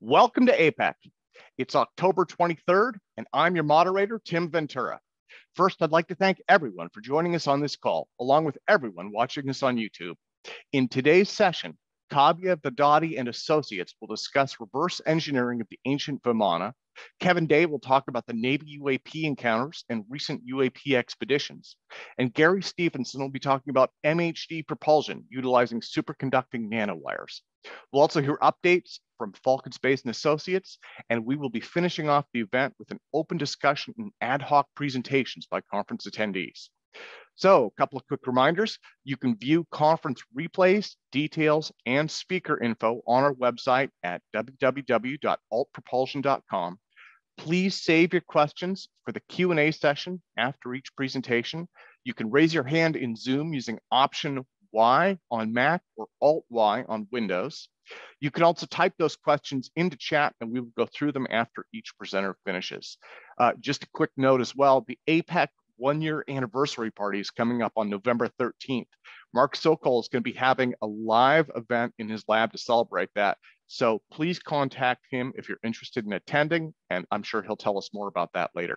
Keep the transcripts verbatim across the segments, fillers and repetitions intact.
Welcome to A PEC. It's October twenty-third, and I'm your moderator, Tim Ventura. First, I'd like to thank everyone for joining us on this call, along with everyone watching us on YouTube. In today's session, Kavya Vadadi and Associates will discuss reverse engineering of the ancient Vimana. Kevin Day will talk about the Navy U A P encounters and recent U A P expeditions. And Gary Stevenson will be talking about M H D propulsion utilizing superconducting nanowires. We'll also hear updates from Falcon Space and Associates, and we will be finishing off the event with an open discussion and ad hoc presentations by conference attendees. So, a couple of quick reminders. You can view conference replays, details, and speaker info on our website at w w w dot alt propulsion dot com. Please save your questions for the Q and A session after each presentation. You can raise your hand in Zoom using option Y on Mac or Alt Y on Windows. You can also type those questions into chat and we will go through them after each presenter finishes. Uh, just a quick note as well, the A PEC one year anniversary party is coming up on November thirteenth. Mark Sokol is going to be having a live event in his lab to celebrate that. So please contact him if you're interested in attending, and I'm sure he'll tell us more about that later.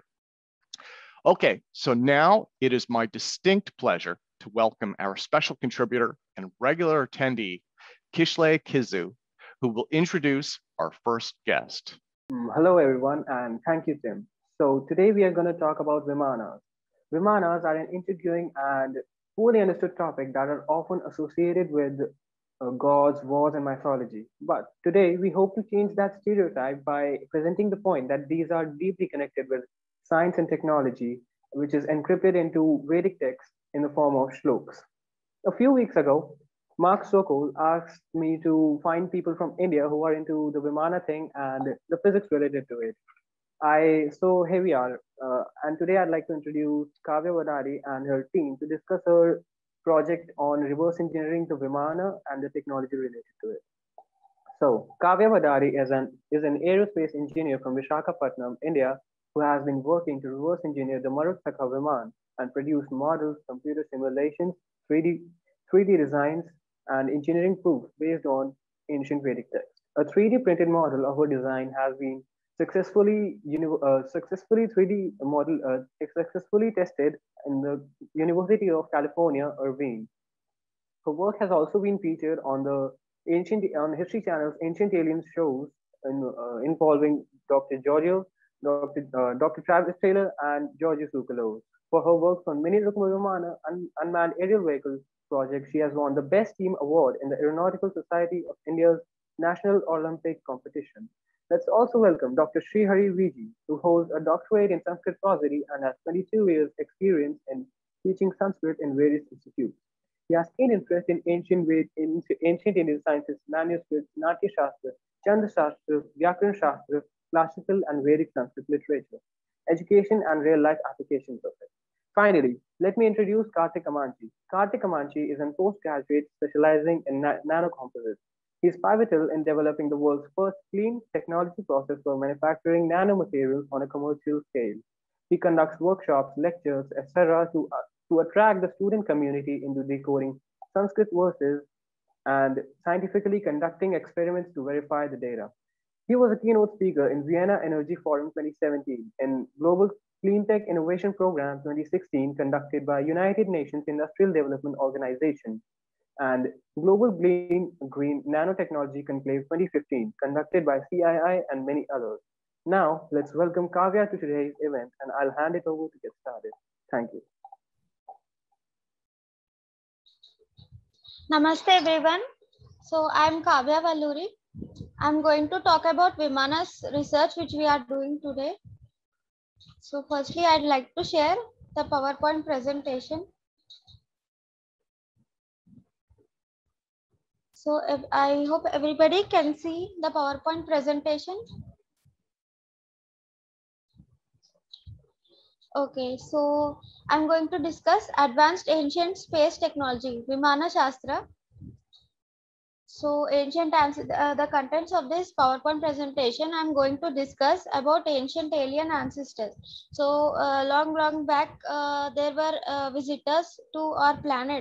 Okay, so now it is my distinct pleasure to welcome our special contributor and regular attendee, Kishle Kizu, who will introduce our first guest. Hello, everyone, and thank you, Tim. So today we are going to talk about Vimanas. Vimanas are an intriguing and poorly understood topic that are often associated with uh, gods, wars, and mythology. But today we hope to change that stereotype by presenting the point that these are deeply connected with science and technology, which is encrypted into Vedic text in the form of shlokas. A few weeks ago, Mark Sokol asked me to find people from India who are into the Vimana thing and the physics related to it. I so here we are, uh, and today I'd like to introduce Kavya Vadadi and her team to discuss her project on reverse engineering the Vimana and the technology related to it. So Kavya Vadadi is an is an aerospace engineer from Visakhapatnam, India, who has been working to reverse engineer the Marutsaka Viman and produce models, computer simulations, three D three D designs, and engineering proofs based on ancient Vedic text. A three D printed model of her design has been successfully uh, successfully three D model uh, successfully tested in the University of California, Irvine. Her work has also been featured on the ancient on History Channel's Ancient Aliens shows in, uh, involving Doctor Giorgio, Doctor Uh, Doctor Travis Taylor, and Georgios Tsoukalos. For her work on Mini Rukma Vimana un unmanned aerial vehicle project, she has won the Best Team Award in the Aeronautical Society of India's National Olympic Competition. Let's also welcome Doctor Srihari Viji, who holds a doctorate in Sanskrit prosody and has twenty-two years experience in teaching Sanskrit in various institutes. He has keen interest in ancient, in ancient Indian sciences, manuscripts, Natya Shastra, Chandra Shastra, Vyakaran Shastra, classical and Vedic Sanskrit literature, education and real-life applications of it. Finally, let me introduce Kartik Amanchi. Kartik Amanchi is a postgraduate specializing in na nanocomposites. He is pivotal in developing the world's first clean technology process for manufacturing nanomaterials on a commercial scale. He conducts workshops, lectures, et cetera to, uh, to attract the student community into decoding Sanskrit verses and scientifically conducting experiments to verify the data. He was a keynote speaker in Vienna Energy Forum twenty seventeen and Global Cleantech Innovation Program twenty sixteen conducted by United Nations Industrial Development Organization and Global Green, Green Nanotechnology Conclave twenty fifteen conducted by C I I and many others. Now, let's welcome Kavya to today's event and I'll hand it over to get started. Thank you. Namaste everyone. So I'm Kavya Valluri. I'm going to talk about Vimana's research which we are doing today. So firstly, I'd like to share the PowerPoint presentation. So if, I hope everybody can see the PowerPoint presentation. Okay, so I'm going to discuss advanced ancient space technology, Vimana Shastra. So ancient ancestors, uh, the contents of this PowerPoint presentation, I'm going to discuss about ancient alien ancestors. So uh, long, long back, uh, there were uh, visitors to our planet.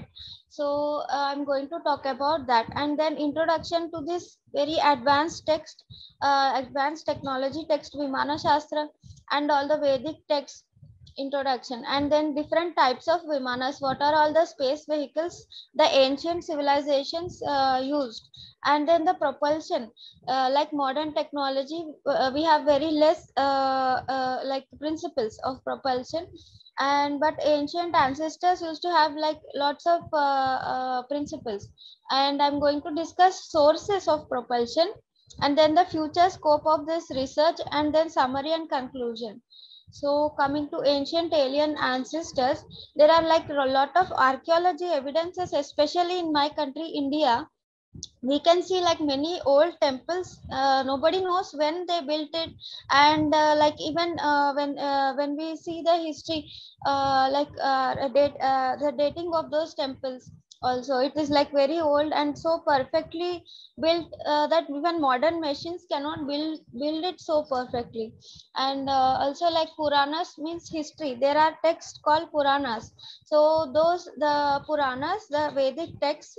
So uh, I'm going to talk about that, and then introduction to this very advanced text, uh, advanced technology text, Vimana Shastra, and all the Vedic texts introduction, and then different types of vimanas, what are all the space vehicles the ancient civilizations uh, used, and then the propulsion, uh, like modern technology, uh, we have very less uh, uh, like principles of propulsion, and but ancient ancestors used to have like lots of uh, uh, principles, and I'm going to discuss sources of propulsion, and then the future scope of this research, and then summary and conclusion. So coming to ancient alien ancestors, there are like a lot of archaeology evidences, especially in my country, India. We can see like many old temples. Uh, nobody knows when they built it, and uh, like even uh, when uh, when we see the history, uh, like uh, date, uh, the dating of those temples. Also, it is like very old and so perfectly built uh, that even modern machines cannot build build it so perfectly. And uh, also like Puranas means history. There are texts called Puranas. So those the Puranas, the Vedic texts,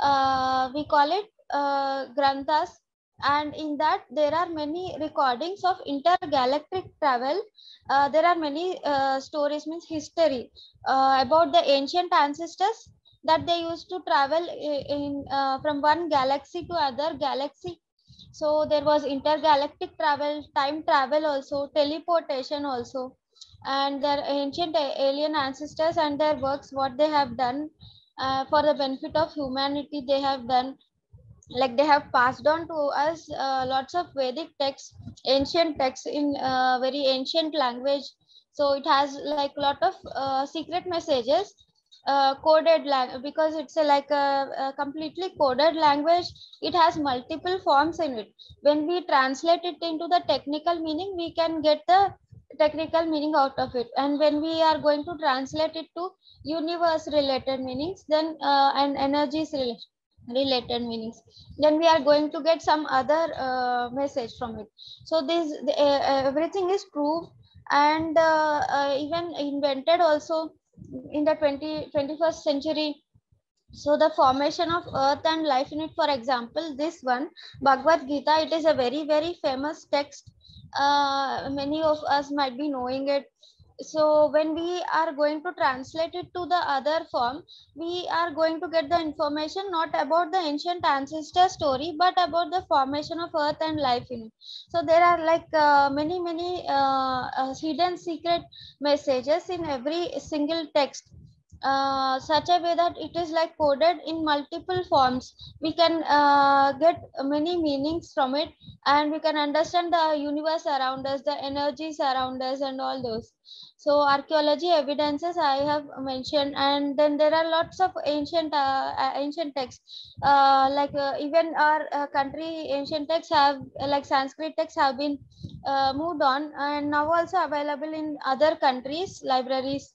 uh, we call it uh, Granthas, and in that there are many recordings of intergalactic travel. Uh, there are many uh, stories, means history, uh, about the ancient ancestors, that they used to travel i- in uh, from one galaxy to other galaxy. So there was intergalactic travel, time travel also, teleportation also, and their ancient a- alien ancestors and their works, what they have done uh, for the benefit of humanity, they have done. Like they have passed on to us uh, lots of Vedic texts, ancient texts in uh, very ancient language. So it has like lot of uh, secret messages, uh, coded lang- because it's a, like a, a completely coded language. It has multiple forms in it. When we translate it into the technical meaning, we can get the technical meaning out of it, and when we are going to translate it to universe related meanings, then uh, and energies related related meanings, then we are going to get some other uh, message from it. So this the, uh, uh, everything is proved, and uh, uh, even invented also in the twenty twenty-first century. So the formation of earth and life in it, for example, this one Bhagavad Gita, it is a very very famous text. Uh, many of us might be knowing it. So when we are going to translate it to the other form, we are going to get the information not about the ancient ancestor story, but about the formation of earth and life in it. So there are like uh, many many uh, uh, hidden secret messages in every single text, uh, such a way that it is like coded in multiple forms. We can uh, get many meanings from it, and we can understand the universe around us, the energies around us, and all those. So archaeology evidences I have mentioned, and then there are lots of ancient uh, uh, ancient texts. Uh, like uh, even our uh, country ancient texts have uh, like Sanskrit texts have been uh, moved on, and now also available in other countries libraries.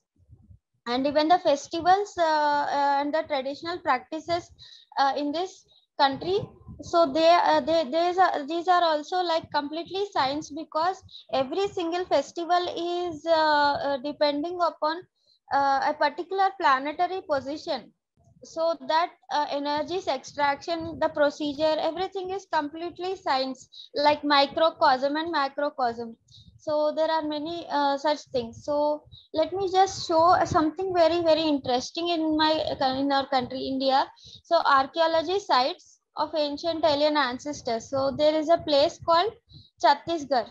And even the festivals uh, uh, and the traditional practices uh, in this country, so they, uh, they these are these are also like completely science, because every single festival is uh, uh, depending upon uh, a particular planetary position, so that uh, energies extraction, the procedure, everything is completely science, like microcosm and macrocosm. So there are many uh, such things. So let me just show something very very interesting in my in our country India. So archaeology sites of ancient alien ancestors. So there is a place called Chhattisgarh.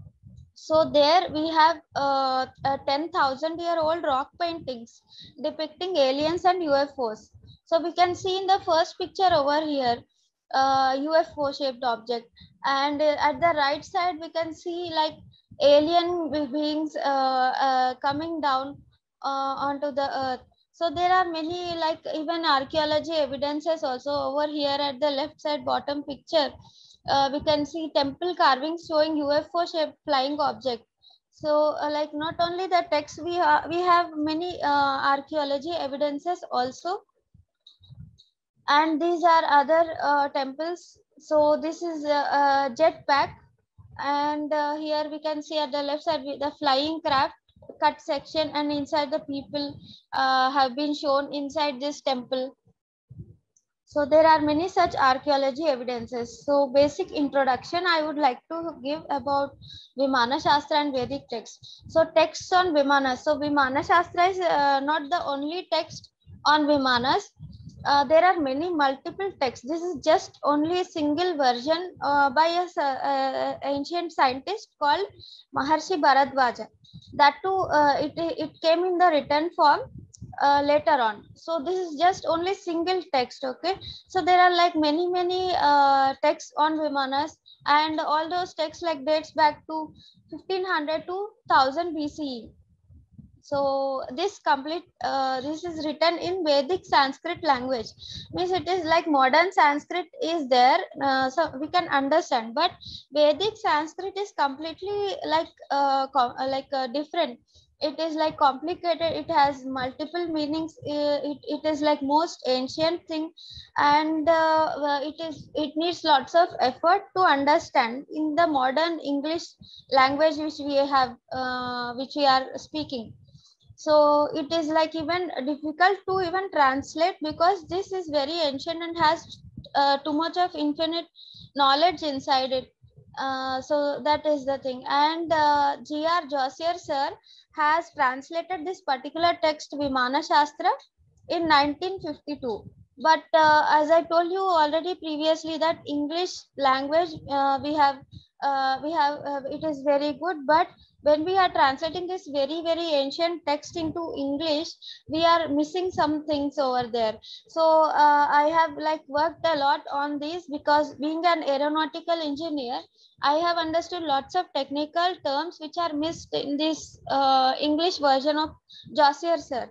So there we have uh, uh, ten thousand year old rock paintings depicting aliens and U F Os. So we can see in the first picture over here, uh, U F O shaped object, and uh, at the right side we can see like alien be- beings uh, uh, coming down uh, onto the earth. So there are many like even archaeology evidences also over here at the left side bottom picture. Uh, we can see temple carvings showing U F O shaped flying object. So uh, like not only the text, we have we have many uh, archaeology evidences also. And these are other uh, temples. So this is a, a jetpack, and uh, here we can see at the left side the flying craft cut section, and inside the people uh, have been shown inside this temple. So there are many such archaeology evidences. So basic introduction I would like to give about Vimana Shastra and Vedic texts. So texts on Vimanas. So Vimana Shastra is uh, not the only text on Vimanas. Uh, there are many multiple texts. This is just only a single version uh, by a uh, ancient scientist called Maharshi Bharadwaja. That too, uh, it, it came in the written form uh, later on. So this is just only single text. Okay, so there are like many many uh, texts on Vimanas, and all those texts like dates back to fifteen hundred to one thousand B C E. So this complete uh, this is written in Vedic Sanskrit language, means it is like modern Sanskrit is there, uh, so we can understand, but Vedic Sanskrit is completely like uh, like uh, different. It is like complicated, it has multiple meanings, uh, it, it is like most ancient thing, and uh, it is it needs lots of effort to understand in the modern English language which we have uh, which we are speaking. So it is like even difficult to even translate, because this is very ancient and has uh, too much of infinite knowledge inside it. Uh, so that is the thing. And uh, G R Josier sir has translated this particular text Vimana Shastra in nineteen fifty-two. But uh, as I told you already previously, that English language uh, we have uh, we have uh, it is very good, but when we are translating this very very ancient text into English, we are missing some things over there. So uh, I have like worked a lot on this, because being an aeronautical engineer, I have understood lots of technical terms which are missed in this uh, English version of Josier sir.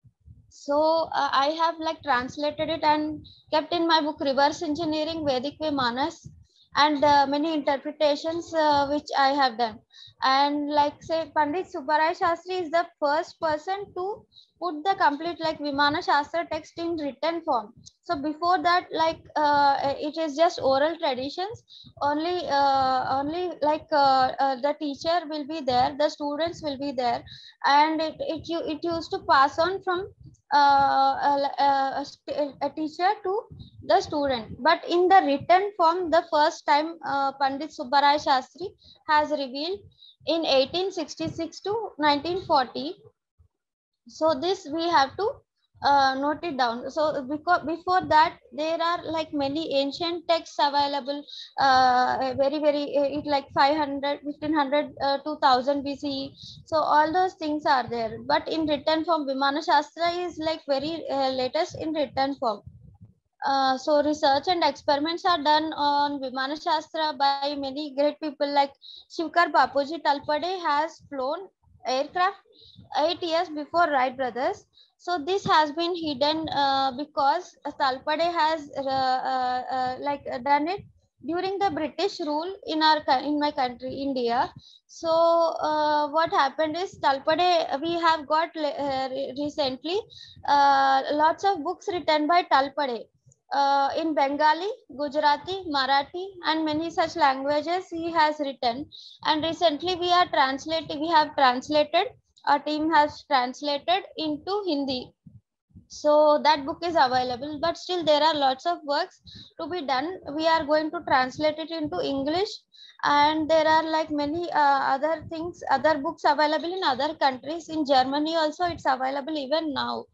So uh, I have like translated it and kept in my book Reverse Engineering Vedic Vimanas, and uh, many interpretations uh, which I have done. And like say Pandit Subbarai Shastri is the first person to put the complete like Vimana Shastra text in written form. So before that, like uh, it is just oral traditions. Only uh, only like uh, uh, the teacher will be there, the students will be there, and it it, it used to pass on from uh, a, a, a teacher to the student. But in the written form, the first time uh, Pandit Subbarai Shastri has revealed in eighteen sixty-six to nineteen forty. So this we have to uh, note it down. So because before that there are like many ancient texts available, uh, very very uh, it like five hundred, fifteen hundred, uh, two thousand B C E. So all those things are there, but in written form Vimana Shastra is like very uh, latest in written form. Uh, so research and experiments are done on Vimana Shastra by many great people, like Shivkar Bapuji Talpade has flown aircraft eight years before Wright brothers. So this has been hidden uh, because Talpade has uh, uh, uh, like uh, done it during the British rule in our in my country, India. So uh, what happened is Talpade, we have got uh, recently uh, lots of books written by Talpade. Uh, in Bengali, Gujarati, Marathi, and many such languages he has written. And recently we are translating, we have translated, our team has translated into Hindi. So that book is available, but still there are lots of works to be done. We are going to translate it into English, and there are like many uh, other things, other books available in other countries. In Germany also it's available even now.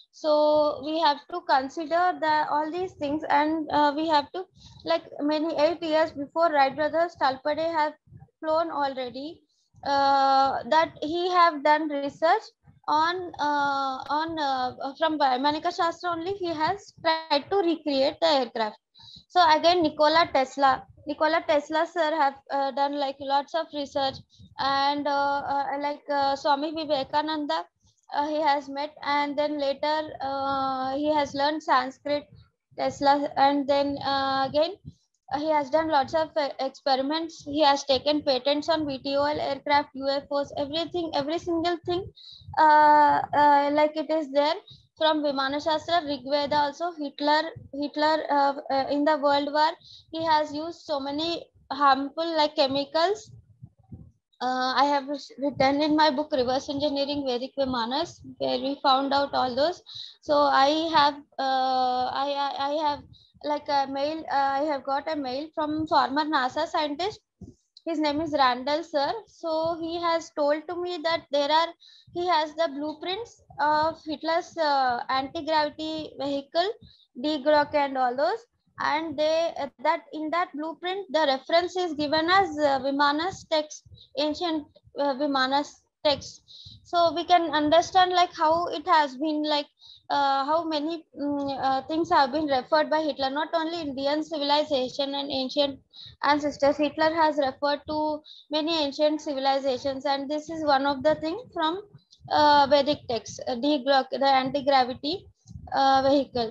So we have to consider the all these things, and uh, we have to like many eight years before Wright brothers, Talpade have flown already. Uh, that he have done research on uh, on uh, from Vaimanika Shastra only. He has tried to recreate the aircraft. So again, Nikola Tesla, Nikola Tesla sir have uh, done like lots of research, and uh, uh, like uh, Swami Vivekananda, uh, he has met, and then later uh, he has learned Sanskrit, Tesla, and then uh, again uh, he has done lots of uh, experiments. He has taken patents on V T O L aircraft, U F Os, everything, every single thing uh, uh, like it is there. from Vimana Shastra, Rig Veda also. Hitler, Hitler uh, uh, in the World War, he has used so many harmful like chemicals. Uh, I have written in my book Reverse Engineering Vedic Vimanas, where we found out all those. So I have, uh, I, I, I have like a mail. Uh, I have got a mail from former NASA scientist. His name is Randall Sir. So he has told to me that there are, he has the blueprints of Hitler's uh, anti-gravity vehicle, D Grok and all those. And they uh, that in that blueprint, the reference is given as uh, Vimana's text, ancient uh, Vimana's text. So we can understand like how it has been like uh, how many um, uh, things have been referred by Hitler, not only Indian civilization and ancient ancestors. Hitler has referred to many ancient civilizations, and this is one of the things from uh, Vedic texts, uh, the, the anti-gravity uh, vehicle.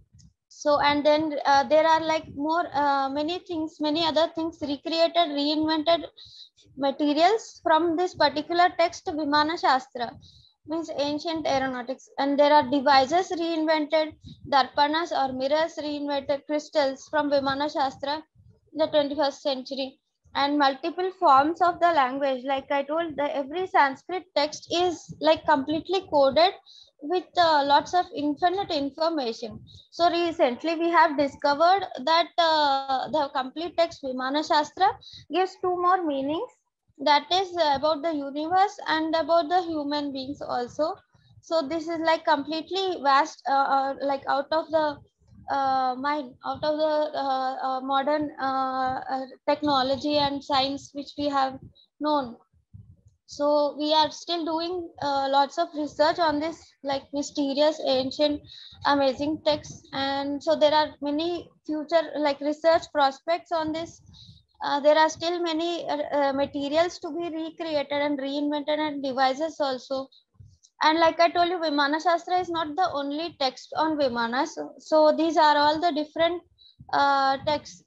So, and then uh, there are like more, uh, many things, many other things recreated, reinvented materials from this particular text, Vimana Shastra, means ancient aeronautics. And there are devices reinvented, darpanas or mirrors reinvented, crystals from Vimana Shastra, the twenty-first century, and multiple forms of the language. Like I told, the every Sanskrit text is like completely coded with uh, lots of infinite information. So recently we have discovered that uh, the complete text Vimana Shastra gives two more meanings, that is about the universe and about the human beings also. So this is like completely vast, uh, uh, like out of the uh, mind, out of the uh, uh, modern uh, uh, technology and science which we have known. So we are still doing uh, lots of research on this like mysterious ancient amazing texts, and so there are many future like research prospects on this. Uh, there are still many uh, uh, materials to be recreated and reinvented, and devices also. And like I told you, Vimana Shastra is not the only text on Vimanas. So, so these are all the different uh, texts.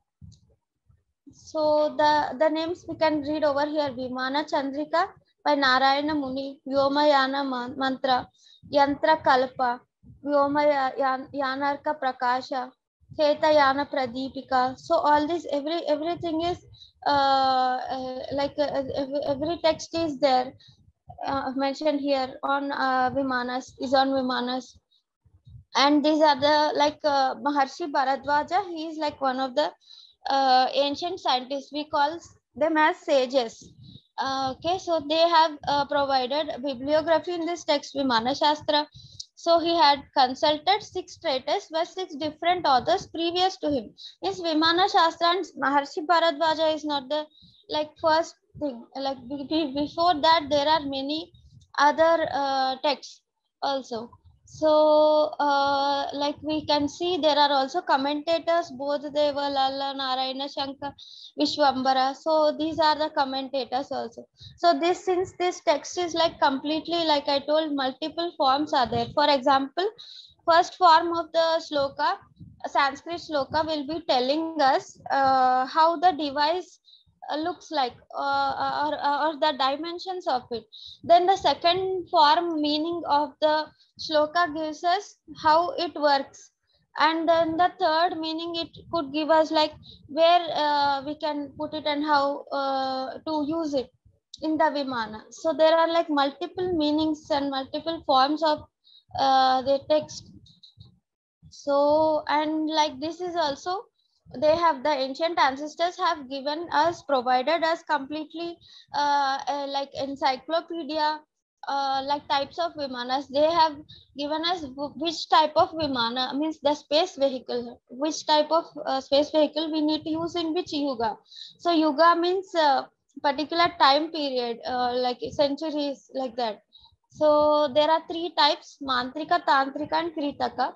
So the, the names we can read over here: Vimana Chandrika by Narayana Muni, Vyomayana Mantra, Yantra Kalpa, Vyomayanarka Prakasha, Ketayana Pradipika. So all this, every everything is uh, uh, like uh, every, every text is there uh, mentioned here on uh, Vimanas, is on Vimanas. And these are the like uh, Maharshi Bharadwaja. He is like one of the uh, ancient scientists. We call them as sages. Uh, okay, so they have uh, provided bibliography in this text, Vimana Shastra. So he had consulted six treatises by six different authors previous to him. This Vimana Shastra and Maharshi Bharadwaja is not the like first thing. Like before that, there are many other uh, texts also. So, uh, like we can see, there are also commentators, Bodhideva, Lalla, Narayana, Shankar, Vishwambara. So, these are the commentators also. So, this since this text is like completely, like I told, multiple forms are there. For example, first form of the shloka, Sanskrit shloka, will be telling us uh, how the device uh, looks like uh, or, or the dimensions of it. Then the second form meaning of the shloka gives us how it works, and then the third meaning it could give us like where uh, we can put it and how uh, to use it in the Vimana. So there are like multiple meanings and multiple forms of uh, the text. So, and like this is also, they have, the ancient ancestors have given us, provided us completely uh, uh, like encyclopedia uh, like types of Vimanas. They have given us which type of Vimana, means the space vehicle, which type of uh, space vehicle we need to use in which yuga. So yuga means uh, particular time period, uh, like centuries, like that. So there are three types: Mantrika, Tantrika and Kritaka.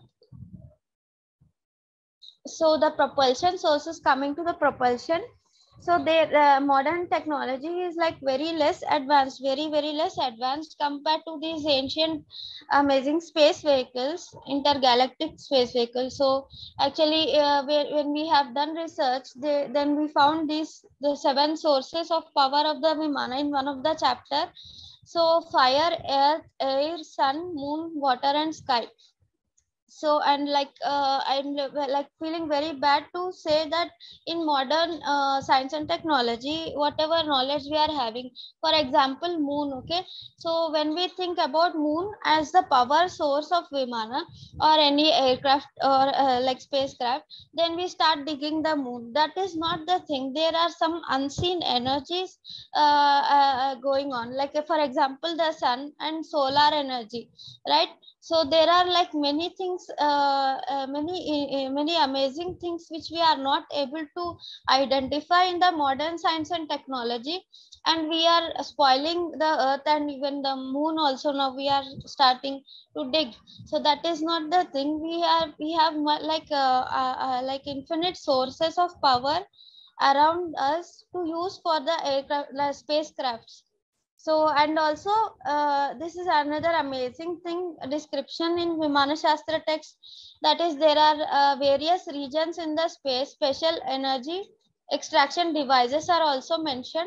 So the propulsion sources, coming to the propulsion, so their uh, modern technology is like very less advanced, very very less advanced compared to these ancient amazing space vehicles, intergalactic space vehicles. So actually uh, when we have done research, they, then we found these the seven sources of power of the Vimana in one of the chapter. So fire, earth, air, sun, moon, water, and sky. So and like uh, I'm like feeling very bad to say that in modern uh, science and technology, whatever knowledge we are having, for example moon, okay, so when we think about moon as the power source of Vimana or any aircraft or uh, like spacecraft, then we start digging the moon. That is not the thing. There are some unseen energies uh, uh, going on, like uh, for example the sun and solar energy, right? So there are like many things, uh, uh, many uh, many amazing things which we are not able to identify in the modern science and technology, and we are spoiling the earth and even the moon also. Now we are starting to dig. So that is not the thing. We have we have like uh, uh, uh, like infinite sources of power around us to use for the aircraft, like spacecrafts. So and also uh, this is another amazing thing, description in Vimana Shastra text, that is there are uh, various regions in the space. Special energy extraction devices are also mentioned.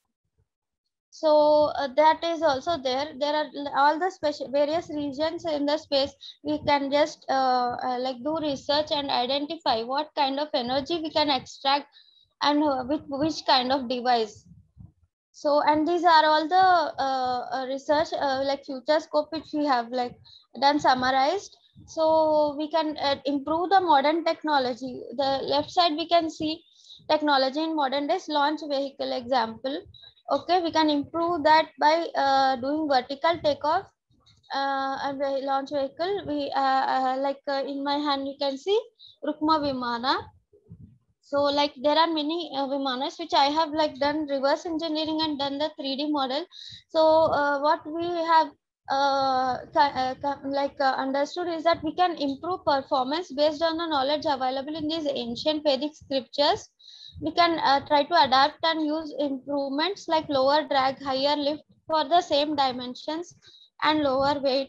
So uh, that is also there. There are all the special various regions in the space. We can just uh, uh, like do research and identify what kind of energy we can extract and uh, with which kind of device. So and these are all the uh, uh, research uh, like future scope which we have like done summarized. So we can uh, improve the modern technology. The left side we can see technology in modern days. Launch vehicle example, okay, we can improve that by uh, doing vertical takeoff uh, and the launch vehicle. We uh, uh, like uh, in my hand you can see Rukma Vimana. So like there are many uh, Vimanas which I have like done reverse engineering and done the three D model. So uh, what we have uh, uh, like uh, understood is that we can improve performance based on the knowledge available in these ancient Vedic scriptures. We can uh, try to adapt and use improvements like lower drag, higher lift for the same dimensions and lower weight.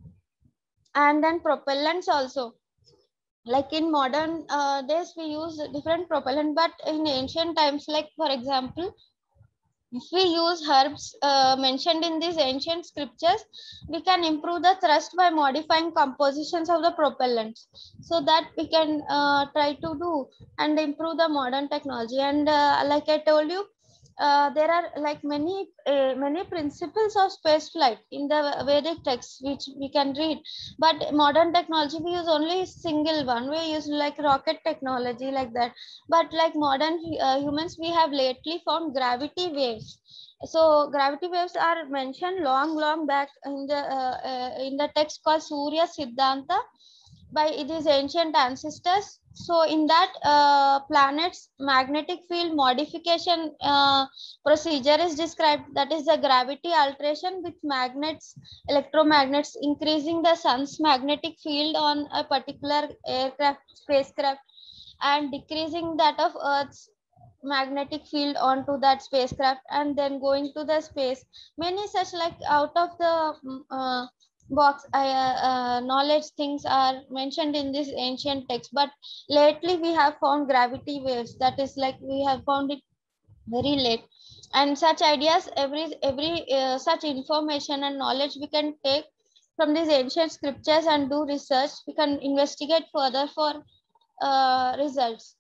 And then propellants also, like in modern uh, days we use different propellant, but in ancient times, like for example if we use herbs uh, mentioned in these ancient scriptures, we can improve the thrust by modifying compositions of the propellants. So that we can uh, try to do and improve the modern technology. And uh, like I told you, uh, there are like many uh, many principles of space flight in the Vedic texts which we can read, but modern technology we use only single one. We use like rocket technology like that. But like modern uh, humans, we have lately found gravity waves. So gravity waves are mentioned long long back in the uh, uh, in the text called Surya Siddhanta by these ancient ancestors. So in that uh, planet's magnetic field modification uh, procedure is described, that is the gravity alteration with magnets, electromagnets, increasing the sun's magnetic field on a particular aircraft, spacecraft, and decreasing that of earth's magnetic field onto that spacecraft, and then going to the space. Many such like out of the mm, uh, box uh, uh, knowledge things are mentioned in this ancient text, but lately we have found gravity waves, that is like we have found it very late. And such ideas, every every uh, such information and knowledge we can take from these ancient scriptures and do research. We can investigate further for uh, results.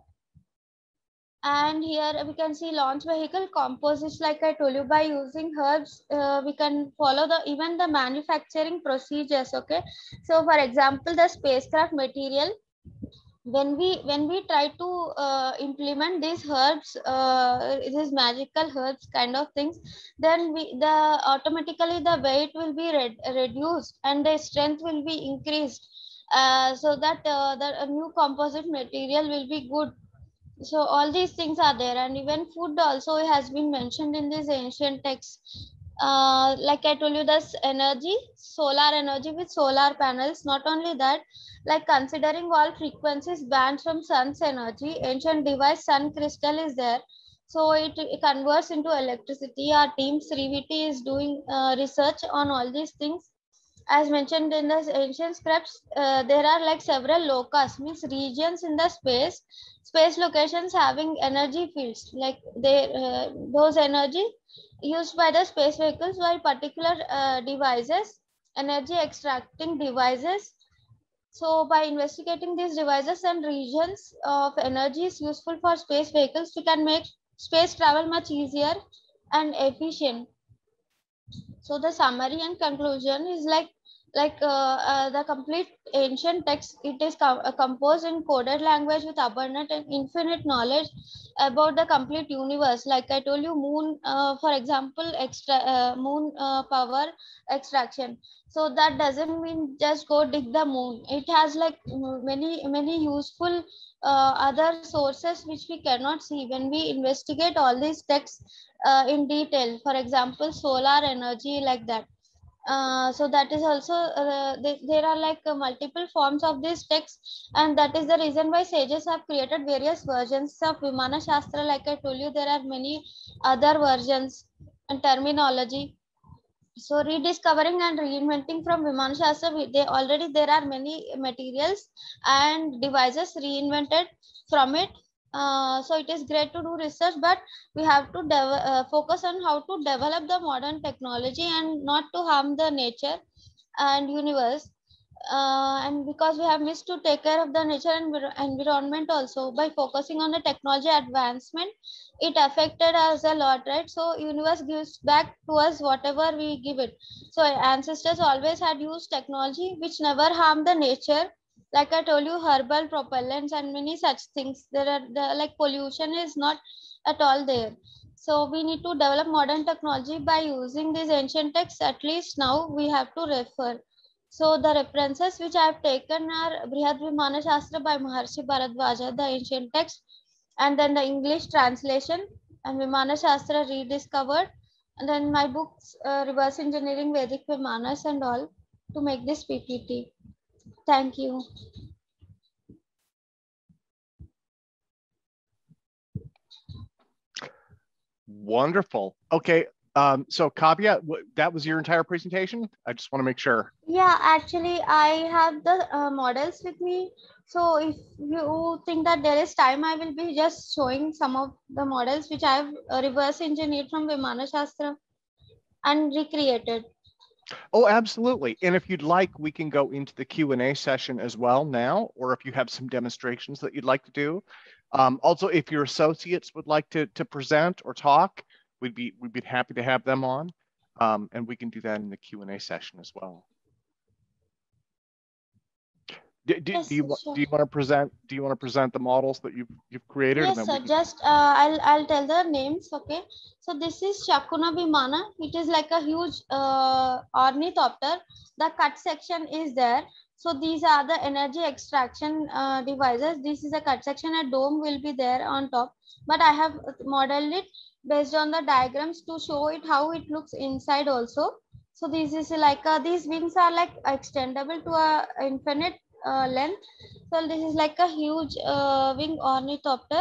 And here we can see launch vehicle composites, like I told you, by using herbs uh, we can follow the even the manufacturing procedures, okay. So for example, the spacecraft material, when we when we try to uh, implement these herbs, uh, these magical herbs kind of things, then we the automatically the weight will be red, reduced and the strength will be increased, uh, so that uh, the a new composite material will be good. So all these things are there. And even food also has been mentioned in this ancient text. Uh, like I told you, this energy, solar energy with solar panels. Not only that, like considering all frequencies banned from sun's energy, ancient device sun crystal is there. So it, it converts into electricity. Our team Sriviti is doing uh, research on all these things. as mentioned in the ancient scripts, uh, there are like several locus, means regions in the space, space locations having energy fields, like they uh, those energy used by the space vehicles, while particular uh, devices, energy extracting devices. So by investigating these devices and regions of energies useful for space vehicles, we can make space travel much easier and efficient. So the summary and conclusion is like like uh, uh, the complete ancient text. It is com- uh, composed in coded language with abundant and infinite knowledge about the complete universe. Like I told you, moon, uh, for example, extra uh, moon uh, power extraction. So that doesn't mean just go dig the moon. It has like mm, many many useful uh, other sources which we cannot see when we investigate all these texts uh, in detail. For example, solar energy, like that. Uh, so that is also uh, they, there are like uh, multiple forms of this text, and that is the reason why sages have created various versions of Vimana Shastra. Like I told you, there are many other versions and terminology. So rediscovering and reinventing from Vimana Shastra, we- they already there are many materials and devices reinvented from it. Uh, so it is great to do research, but we have to dev- uh, focus on how to develop the modern technology and not to harm the nature and universe. Uh, and because we have missed to take care of the nature and envir- environment also, by focusing on the technology advancement, it affected us a lot, right? So universe gives back to us whatever we give it. So our ancestors always had used technology which never harmed the nature. Like I told you, herbal propellants and many such things. There are the, like pollution is not at all there. So we need to develop modern technology by using these ancient texts. At least now we have to refer. So the references which I have taken are Brihad Vimana Shastra by Maharshi Bharadwaja, the ancient text, and then the English translation, and Vimana Shastra rediscovered, and then my books, uh, Reverse Engineering Vedic Vimanas and all, to make this P P T. Thank you. Wonderful. Okay. Um, so Kavya, that was your entire presentation? I just want to make sure. Yeah, actually, I have the uh, models with me. So if you think that there is time, I will be just showing some of the models which I have uh, reverse engineered from Vimana Shastra and recreated. Oh, absolutely. And if you'd like, we can go into the Q and A session as well now, or if you have some demonstrations that you'd like to do. Um, also, if your associates would like to, to present or talk, we'd be, we'd be happy to have them on. Um, and we can do that in the Q and A session as well. Do, do, Yes, do you sure. do you want to present do you want to present the models that you've you've created? Yes, and then sir. we can... Just uh, I'll I'll tell the names. Okay. So this is Shakuna Vimana. It is like a huge uh, ornithopter. The cut section is there. So these are the energy extraction uh, devices. This is a cut section. A dome will be there on top. But I have modeled it based on the diagrams to show it how it looks inside also. So this is like a, these wings are like extendable to a infinite uh, length. So this is like a huge uh, wing ornithopter,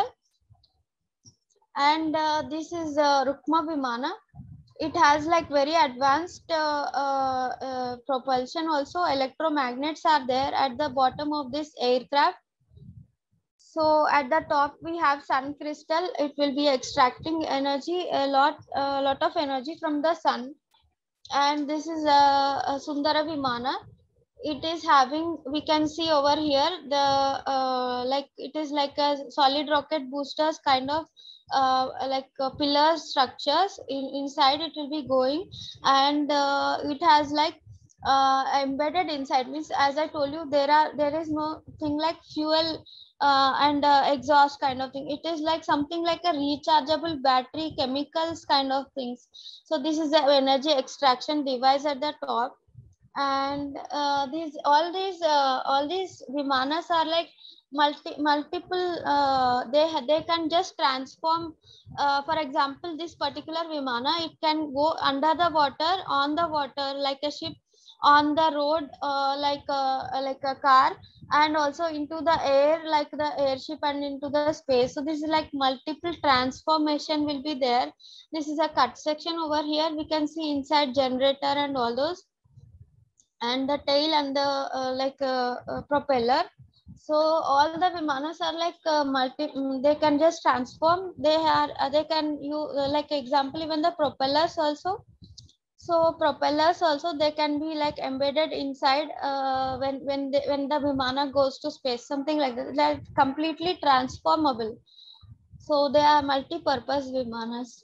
and uh, this is uh, Rukma Vimana. It has like very advanced uh, uh, uh, propulsion. Also, electromagnets are there at the bottom of this aircraft. So at the top we have sun crystal. It will be extracting energy, a lot, a lot of energy from the sun. And this is a, a Sundara Vimana. It is having, we can see over here the uh, like it is like a solid rocket boosters kind of uh, like uh, pillar structures. In, inside it will be going, and uh, it has like uh, embedded inside, means as I told you, there are there is no thing like fuel uh, and uh, exhaust kind of thing. It is like something like a rechargeable battery chemicals kind of things. So this is the energy extraction device at the top. And uh, these all these uh, all these vimanas are like multi multiple uh, they ha- they can just transform. Uh, for example, this particular vimana, it can go under the water, on the water like a ship, on the road uh, like a like a car, and also into the air like the airship, and into the space. So this is like multiple transformation will be there. This is a cut section over here. We can see inside generator and all those. and the tail and the uh, like uh, uh, propeller. So all the Vimanas are like uh, multi, mm, they can just transform. They are, uh, they can, you uh, like example, even the propellers also. So propellers also, they can be like embedded inside uh, when when they, when the Vimana goes to space, something like that. They're completely transformable. So they are multi-purpose Vimanas.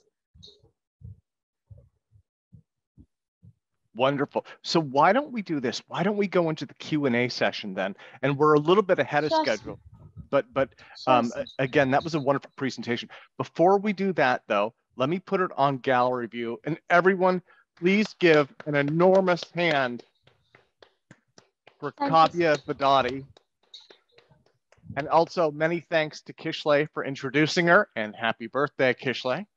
Wonderful. So why don't we do this? Why don't we go into the Q and A session then? And we're a little bit ahead of Sure, schedule, but but sure, um, sir. again, that was a wonderful presentation. Before we do that though, let me put it on gallery view, and everyone, please give an enormous hand for Thank you, Kavya Vadati. And also many thanks to Kishle for introducing her, and happy birthday, Kishle.